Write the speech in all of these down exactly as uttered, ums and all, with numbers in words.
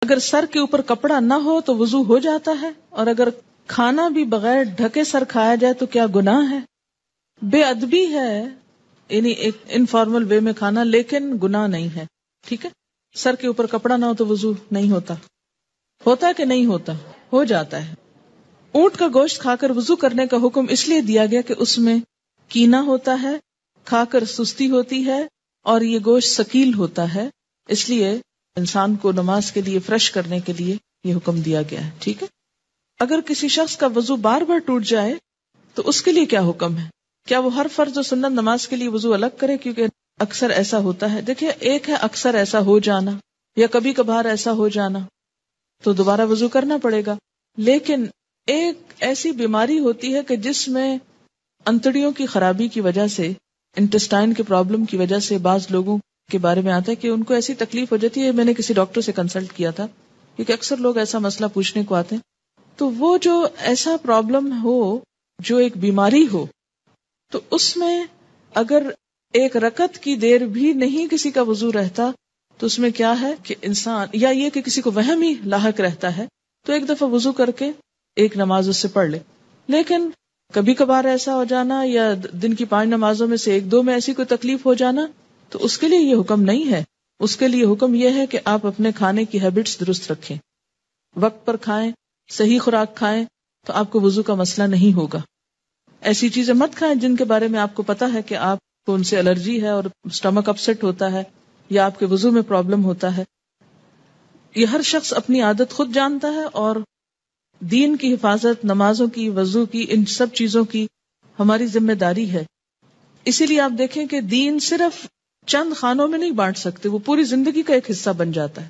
اگر سر کے اوپر کپڑا نہ ہو تو وضو ہو جاتا ہے، اور اگر کھانا بھی بغیر ڈھکے سر کھایا جائے تو کیا گناہ ہے؟ بے ادبی ہے، یعنی ایک انفارمل وے میں کھانا، لیکن گناہ نہیں ہے. ٹھیک ہے، سر کے اوپر کپڑا نہ ہو تو وضو نہیں ہوتا. ہوتا ہے کہ نہیں ہوتا؟ ہو جاتا ہے. اونٹ کا گوشت کھا کر وضو کرنے کا حکم اس لیے دیا گیا کہ اس میں کینا ہوتا ہے، کھا کر سستی ہوتی ہے، اور یہ گوشت ثقیل ہوتا ہے، اس لیے انسان کو نماز کے لیے فریش کرنے کے لیے یہ حکم دیا گیا ہے. ٹھیک ہے. اگر کسی شخص کا وضو بار بار ٹوٹ جائے تو اس کے لیے کیا حکم ہے؟ کیا وہ ہر فرض و سنت نماز کے لیے وضو الگ کرے؟ کیونکہ اکثر ایسا ہوتا ہے. دیکھیے، ایک ہے اکثر ایسا ہو جانا یا کبھی کبھار ایسا ہو جانا، تو دوبارہ وضو کرنا پڑے گا. لیکن ایک ایسی بیماری ہوتی ہے کہ جس میں انتڑیوں کی خرابی کی وجہ سے، انٹسٹائن کے پرابلم کی وجہ سے بعض لوگوں کے بارے میں آتا ہے کہ ان کو ایسی تکلیف ہو جاتی ہے. میں نے کسی ڈاکٹر سے کنسلٹ کیا تھا، کیونکہ اکثر لوگ ایسا مسئلہ پوچھنے کو آتے ہیں. تو وہ جو ایسا پرابلم ہو، جو ایک بیماری ہو، تو اس میں اگر ایک رکعت کی دیر بھی نہیں کسی کا وضو رہتا تو اس میں کیا ہے کہ انسان، یا یہ کہ کسی کو وہم ہی لاحق رہتا ہے، تو ایک دفعہ وضو کر کے ایک نماز اس سے پڑھ لے. لیکن کبھی کبھار ایسا ہو جانا یا دن کی پانچ نمازوں میں سے ایک دو میں ایسی کوئی تکلیف ہو جانا، تو اس کے لیے یہ حکم نہیں ہے. اس کے لیے حکم یہ ہے کہ آپ اپنے کھانے کی ہیبٹس درست رکھیں، وقت پر کھائیں، صحیح خوراک کھائیں، تو آپ کو وضو کا مسئلہ نہیں ہوگا. ایسی چیزیں مت کھائیں جن کے بارے میں آپ کو پتا ہے کہ آپ کو ان سے الرجی ہے اور سٹمک اپسیٹ ہوتا ہے یا آپ کے وضو میں پرابلم ہوتا ہے. یہ ہر شخص اپنی عادت خود جانتا ہے، اور دین کی حفاظت، نمازوں کی، وضو کی، ان سب چیزوں کی ہماری ذمہ داری ہے. اسی لیے آپ دیکھیں کہ دین صرف چند خانوں میں نہیں بانٹ سکتے، وہ پوری زندگی کا ایک حصہ بن جاتا ہے.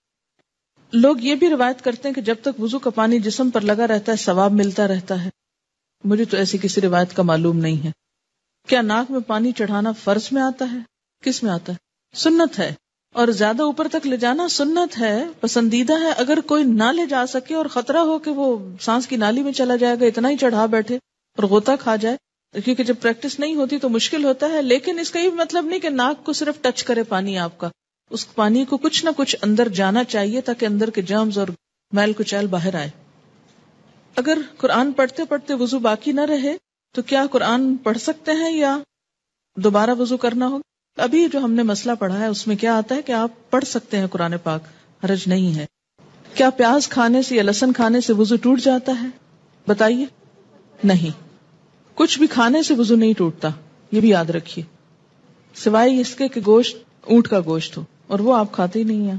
لوگ یہ بھی روایت کرتے ہیں کہ جب تک وضو کا پانی جسم پر لگا رہتا ہے ثواب ملتا رہتا ہے. مجھے تو ایسی کسی روایت کا معلوم نہیں ہے. کیا ناک میں پانی چڑھانا فرض میں آتا ہے؟ کس میں آتا ہے؟ سنت ہے، اور زیادہ اوپر تک لے جانا سنت ہے، پسندیدہ ہے. اگر کوئی نہ لے جا سکے اور خطرہ ہو کہ وہ سانس کی نالی میں چلا جائے گا، اتنا ہی چڑھا بیٹھے اور غوطہ کھا جائے، کیونکہ جب پریکٹس نہیں ہوتی تو مشکل ہوتا ہے. لیکن اس کا یہ مطلب نہیں کہ ناک کو صرف ٹچ کرے پانی آپ کا، اس پانی کو کچھ نہ کچھ اندر جانا چاہیے تاکہ اندر کے جرمز اور میل کچیل باہر آئے. اگر قرآن پڑھتے پڑھتے وضو باقی نہ رہے تو کیا قرآن پڑھ سکتے ہیں یا دوبارہ وضو کرنا ہوگا؟ ابھی جو ہم نے مسئلہ پڑھا ہے اس میں کیا آتا ہے کہ آپ پڑھ سکتے ہیں قرآن پاک، حرج نہیں ہے. کیا پیاز کھانے سے یا لہسن کھانے سے وضو ٹوٹ جاتا ہے؟ بتائیے. نہیں، کچھ بھی کھانے سے وضو نہیں ٹوٹتا، یہ بھی یاد رکھیے، سوائے اس کے کہ گوشت اونٹ کا گوشت ہو، اور وہ آپ کھاتے ہی نہیں ہیں.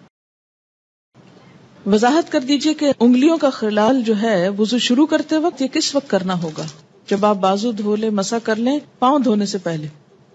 وضاحت کر دیجئے کہ انگلیوں کا خلال جو ہے وضو شروع کرتے وقت یہ کس وقت کرنا ہوگا؟ جب آپ بازو دھو لیں، مسح کر لیں، پاؤں دھونے سے پہلے.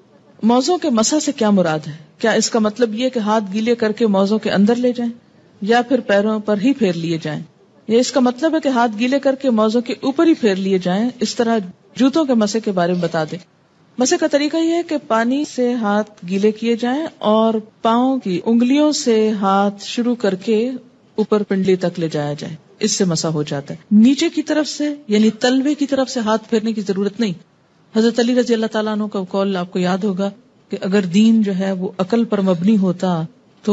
موزوں کے مسح سے کیا مراد ہے؟ کیا اس کا مطلب یہ کہ ہاتھ گیلے کر کے موزوں کے اندر لے جائیں یا پھر پیروں پر ہی پھیر لیے جائیں، یا اس کا مطلب ہے کہ ہاتھ گیلے کر کے موزوں کے اوپر ہی پھیر لیے جائیں؟ اس طرح جوتوں کے مسح کے بارے میں بتا دیں. مسح کا طریقہ یہ ہے کہ پانی سے ہاتھ گیلے کیے جائیں اور پاؤں کی انگلیوں سے ہاتھ شروع کر کے اوپر پنڈلی تک لے جایا جائے، اس سے مسح ہو جاتا ہے. نیچے کی طرف سے یعنی تلوے کی طرف سے ہاتھ پھیرنے کی ضرورت نہیں. حضرت علی رضی اللہ تعالیٰ عنہ کا قول آپ کو یاد ہوگا کہ اگر دین جو ہے وہ عقل پر مبنی ہوتا تو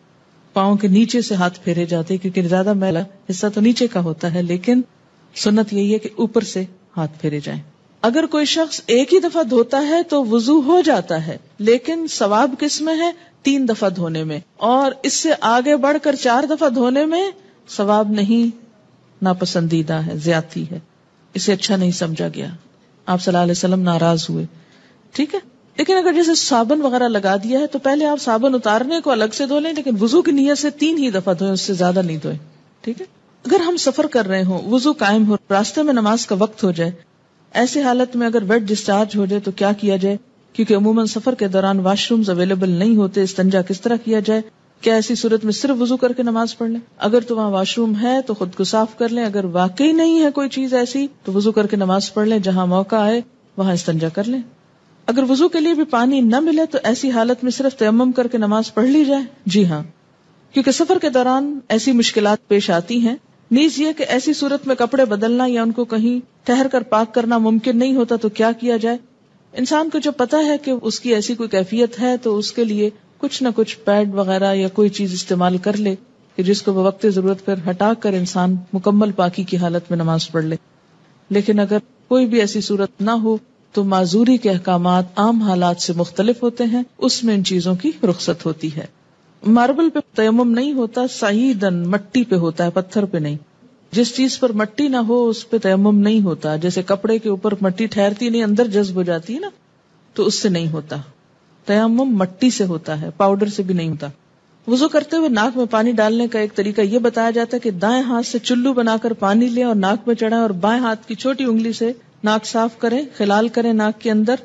پاؤں کے نیچے سے ہاتھ پھیرے جاتے، کیونکہ زیادہ میلا حصہ تو نیچے کا ہوتا ہے، لیکن سنت یہی ہے کہ اوپر سے ہاتھ پھیرے جائیں. اگر کوئی شخص ایک ہی دفعہ دھوتا ہے تو وضو ہو جاتا ہے، لیکن ثواب کس میں ہے؟ تین دفعہ دھونے میں، اور اس سے آگے بڑھ کر چار دفعہ دھونے میں ثواب نہیں، ناپسندیدہ ہے، زیادتی ہے، اسے اچھا نہیں سمجھا گیا. آپ صلی اللہ علیہ وسلم ناراض ہوئے. ٹھیک ہے، لیکن اگر جیسے صابن وغیرہ لگا دیا ہے تو پہلے آپ صابن اتارنے کو الگ سے دھو لیں، لیکن وضو کی نیت سے تین ہی دفعہ دھوئیں، اس سے زیادہ نہیں دھوئیں. ٹھیک ہے. اگر ہم سفر کر رہے ہوں، وضو قائم ہو، راستے میں نماز کا وقت ہو جائے، ایسے حالت میں اگر ویٹ ڈسچارج ہو جائے تو کیا کیا جائے؟ کیونکہ عموماً سفر کے دوران واش رومز اویلیبل نہیں ہوتے، استنجا کس طرح کیا جائے؟ کیا ایسی صورت میں صرف وضو کر کے نماز پڑھ لیں؟ اگر تو وہاں واش روم ہے تو خود کو صاف کر لیں، اگر واقعی نہیں ہے کوئی چیز ایسی تو وضو کر کے نماز پڑھ لیں، جہاں موقع آئے وہاں استنجا کر لیں. اگر وضو کے لیے بھی پانی نہ ملے تو ایسی حالت میں صرف تیمم کر کے نماز پڑھ لی جائے. جی ہاں، کیونکہ سفر کے دوران ایسی مشکلات پیش آتی ہیں. نیز یہ کہ ایسی صورت میں کپڑے بدلنا یا ان کو کہیں ٹھہر کر پاک کرنا ممکن نہیں ہوتا تو کیا کیا جائے؟ انسان کو جب پتا ہے کہ اس کی ایسی کوئی کیفیت ہے تو اس کے لیے کچھ نہ کچھ پیڈ وغیرہ یا کوئی چیز استعمال کر لے. کہ جس کو بوقت ضرورت پر ہٹا کر انسان مکمل پاکی کی حالت میں نماز پڑھ لے. لیکن اگر کوئی بھی ایسی صورت نہ ہو تو معذوری کے احکامات عام حالات سے مختلف ہوتے ہیں، اس میں ان چیزوں کی رخصت ہوتی ہے. ماربل پہ تیمم نہیں ہوتا، صعیدن مٹی پہ ہوتا ہے، پتھر پہ نہیں. جس چیز پر مٹی نہ ہو اس پہ تیمم نہیں ہوتا. جیسے کپڑے کے اوپر مٹی ٹھہرتی نہیں، اندر جذب ہو جاتی ہے نا، تو اس سے نہیں ہوتا. تیمم مٹی سے ہوتا ہے، پاؤڈر سے بھی نہیں ہوتا. وضو کرتے ہوئے ناک میں پانی ڈالنے کا ایک طریقہ یہ بتایا جاتا ہے کہ دائیں ہاتھ سے چلو بنا کر پانی لیں اور ناک میں چڑھائیں، اور بائیں ہاتھ کی چھوٹی انگلی سے ناک صاف کریں، خلال کریں ناک کے اندر.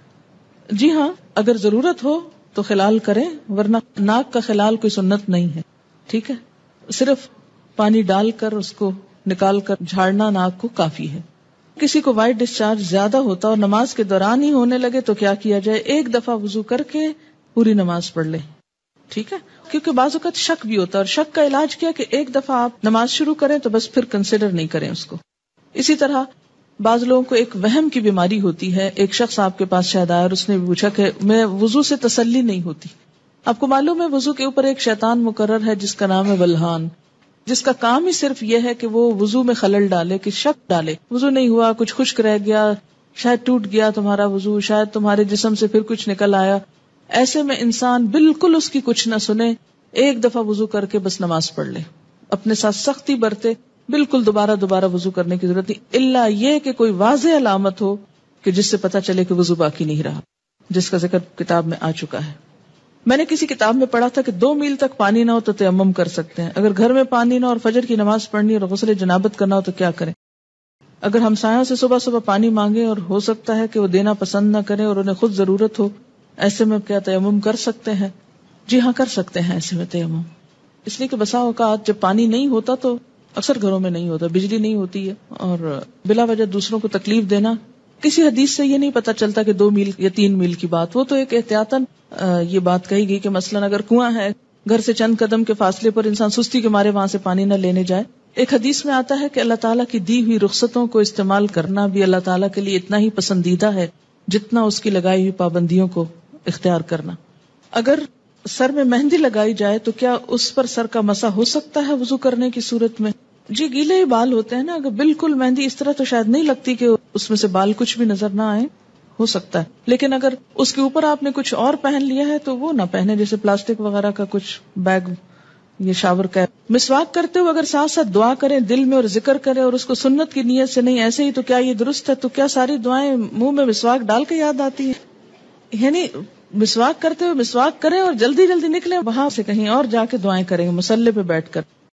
جی ہاں، اگر ضرورت ہو تو خلال کریں، ورنہ ناک کا خلال کوئی سنت نہیں ہے. ٹھیک ہے، صرف پانی ڈال کر اس کو نکال کر جھاڑنا ناک کو کافی ہے. کسی کو وائٹ ڈسچارج زیادہ ہوتا اور نماز کے دوران ہی ہونے لگے تو کیا کیا جائے؟ ایک دفعہ وضو کر کے پوری نماز پڑھ لیں. ٹھیک ہے، کیونکہ بعض اوقات شک بھی ہوتا ہے، اور شک کا علاج کیا کہ ایک دفعہ آپ نماز شروع کریں تو بس پھر کنسیڈر نہیں کریں اس کو. اسی طرح بعض لوگوں کو ایک وہم کی بیماری ہوتی ہے. ایک شخص آپ کے پاس شاید آیا اور اس نے پوچھا کہ میں وضو سے تسلی نہیں ہوتی. آپ کو معلوم ہے وضو کے اوپر ایک شیطان مقرر ہے جس کا نام ہے بلحان، جس کا کام ہی صرف یہ ہے کہ وہ وضو میں خلل ڈالے، کہ شک ڈالے. وضو نہیں ہوا، کچھ خشک رہ گیا، شاید ٹوٹ گیا تمہارا وضو، شاید تمہارے جسم سے پھر کچھ نکل آیا. ایسے میں انسان بالکل اس کی کچھ نہ سنے، ایک دفعہ وضو کر کے بس نماز پڑھ لے. اپنے ساتھ سختی برتے، بالکل دوبارہ دوبارہ وضو کرنے کی ضرورت نہیں، الا یہ کہ کوئی واضح علامت ہو کہ جس سے پتا چلے کہ وضو باقی نہیں رہا، جس کا ذکر کتاب میں آ چکا ہے. میں نے کسی کتاب میں پڑھا تھا کہ دو میل تک پانی نہ ہو تو تیمم کر سکتے ہیں. اگر گھر میں پانی نہ اور فجر کی نماز پڑھنی اور غسل جنابت کرنا ہو تو کیا کریں؟ اگر ہمسایوں سے صبح صبح پانی مانگے اور ہو سکتا ہے کہ وہ دینا پسند نہ کریں اور انہیں خود ضرورت ہو، ایسے میں کیا تیمم کر سکتے ہیں؟ جی ہاں، کر سکتے ہیں ایسے میں تیمم. اس لیے کہ بسا اوقات جب پانی نہیں ہوتا تو اکثر گھروں میں نہیں ہوتا، بجلی نہیں ہوتی ہے، اور بلا وجہ دوسروں کو تکلیف دینا، کسی حدیث سے یہ نہیں پتا چلتا کہ دو میل یا تین میل کی بات. وہ تو ایک احتیاطاً یہ بات کہی گئی کہ مثلاً اگر کنواں ہے، گھر سے چند قدم کے فاصلے پر انسان سستی کے مارے وہاں سے پانی نہ لینے جائے. ایک حدیث میں آتا ہے کہ اللہ تعالیٰ کی دی ہوئی رخصتوں کو استعمال کرنا بھی اللہ تعالیٰ کے لیے اتنا ہی پسندیدہ ہے جتنا اس کی لگائی ہوئی پابندیوں کو اختیار کرنا. اگر سر میں مہندی لگائی جائے تو کیا اس پر سر کا مسح ہو سکتا ہے وضو کرنے کی صورت میں؟ جی، گیلے ہی بال ہوتے ہیں نا، اگر بالکل مہندی اس طرح تو شاید نہیں لگتی کہ اس میں سے بال کچھ بھی نظر نہ آئے، ہو سکتا ہے. لیکن اگر اس کے اوپر آپ نے کچھ اور پہن لیا ہے تو وہ نہ پہنے، جیسے پلاسٹک وغیرہ کا کچھ بیگ، یہ شاور کیپ. مسواک کرتے ہوئے اگر ساتھ ساتھ دعا کریں دل میں اور ذکر کریں اور اس کو سنت کی نیت سے نہیں ایسے ہی، تو کیا یہ درست ہے؟ تو کیا ساری دعائیں منہ میں مسواک ڈال کے یاد آتی ہیں؟ یعنی مسواک کرتے ہوئے مسواک کریں اور جلدی جلدی نکلیں، وہاں سے کہیں اور جا کے دعائیں کریں، مصلی پہ بیٹھ کر.